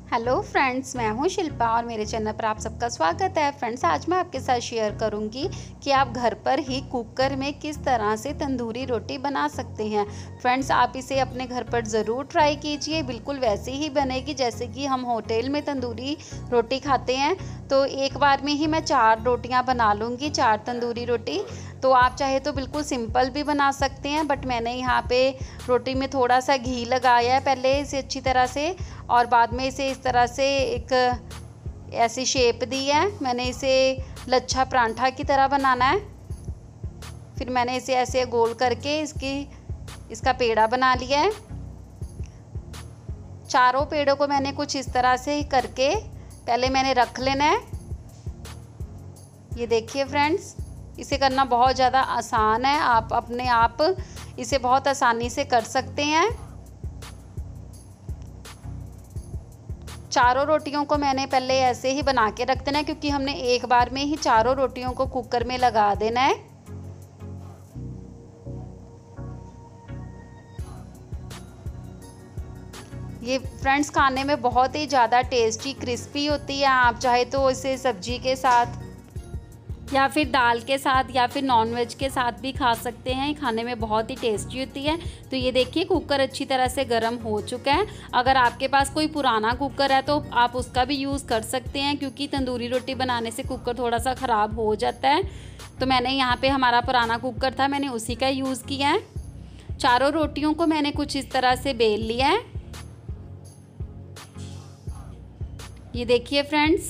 Hello friends, मैं हूं शिल्पा और मेरे चैनल पर आप सबका स्वागत है। फ्रेंड्स, आज मैं आपके साथ शेयर करूंगी कि आप घर पर ही कुकर में किस तरह से तंदूरी रोटी बना सकते हैं। फ्रेंड्स, आप इसे अपने घर पर ज़रूर ट्राई कीजिए, बिल्कुल वैसे ही बनेगी जैसे कि हम होटल में तंदूरी रोटी खाते हैं। तो एक बार में ही मैं 4 रोटियाँ बना लूँगी, 4 तंदूरी रोटी। तो आप चाहे तो बिल्कुल सिंपल भी बना सकते हैं, बट मैंने यहाँ पे रोटी में थोड़ा सा घी लगाया है पहले इसे अच्छी तरह से, और बाद में इसे इस तरह से एक ऐसी शेप दी है। मैंने इसे लच्छा परांठा की तरह बनाना है। फिर मैंने इसे ऐसे गोल करके इसका पेड़ा बना लिया है। चारों पेड़ों को मैंने कुछ इस तरह से करके पहले मैंने रख लेना है। ये देखिए फ्रेंड्स, इसे करना बहुत ज़्यादा आसान है। आप अपने आप इसे बहुत आसानी से कर सकते हैं। चारों रोटियों को मैंने पहले ऐसे ही बना के रख देना है, क्योंकि हमने एक बार में ही चारों रोटियों को कुकर में लगा देना है। ये फ्रेंड्स खाने में बहुत ही ज़्यादा टेस्टी क्रिस्पी होती है। आप चाहे तो इसे सब्जी के साथ या फिर दाल के साथ या फिर नॉनवेज के साथ भी खा सकते हैं। खाने में बहुत ही टेस्टी होती है। तो ये देखिए, कुकर अच्छी तरह से गर्म हो चुका है। अगर आपके पास कोई पुराना कुकर है तो आप उसका भी यूज़ कर सकते हैं, क्योंकि तंदूरी रोटी बनाने से कुकर थोड़ा सा ख़राब हो जाता है। तो मैंने यहाँ पे हमारा पुराना कुकर था, मैंने उसी का यूज़ किया है। चारों रोटियों को मैंने कुछ इस तरह से बेल लिया है। ये देखिए फ्रेंड्स,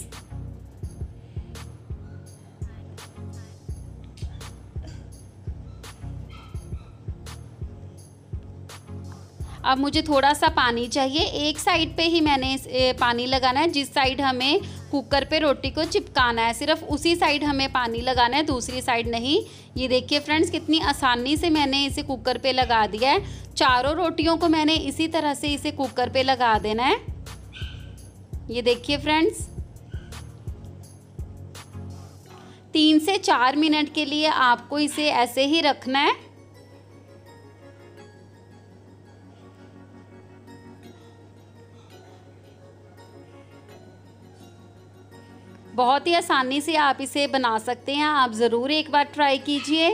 अब मुझे थोड़ा सा पानी चाहिए। एक साइड पे ही मैंने पानी लगाना है, जिस साइड हमें कुकर पे रोटी को चिपकाना है, सिर्फ उसी साइड हमें पानी लगाना है, दूसरी साइड नहीं। ये देखिए फ्रेंड्स, कितनी आसानी से मैंने इसे कुकर पे लगा दिया है। चारों रोटियों को मैंने इसी तरह से इसे कुकर पे लगा देना है। ये देखिए फ्रेंड्स, 3 से 4 मिनट के लिए आपको इसे ऐसे ही रखना है। बहुत ही आसानी से आप इसे बना सकते हैं। आप ज़रूर एक बार ट्राई कीजिए।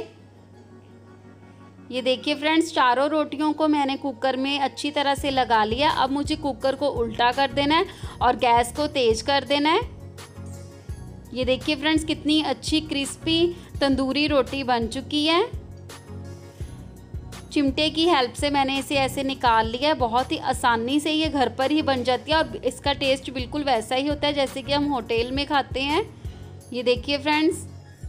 ये देखिए फ्रेंड्स, चारों रोटियों को मैंने कुकर में अच्छी तरह से लगा लिया। अब मुझे कुकर को उल्टा कर देना है और गैस को तेज़ कर देना है। ये देखिए फ्रेंड्स, कितनी अच्छी क्रिस्पी तंदूरी रोटी बन चुकी है। चिमटे की हेल्प से मैंने इसे ऐसे निकाल लिया है। बहुत ही आसानी से ये घर पर ही बन जाती है और इसका टेस्ट बिल्कुल वैसा ही होता है जैसे कि हम होटल में खाते हैं। ये देखिए फ्रेंड्स,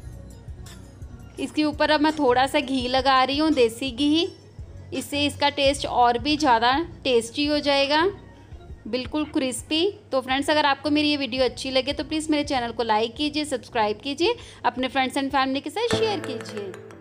इसके ऊपर अब मैं थोड़ा सा घी लगा रही हूँ, देसी घी। इससे इसका टेस्ट और भी ज़्यादा टेस्टी हो जाएगा, बिल्कुल क्रिस्पी। तो फ्रेंड्स, अगर आपको मेरी ये वीडियो अच्छी लगे तो प्लीज़ मेरे चैनल को लाइक कीजिए, सब्सक्राइब कीजिए, अपने फ्रेंड्स एंड फैमिली के साथ शेयर कीजिए।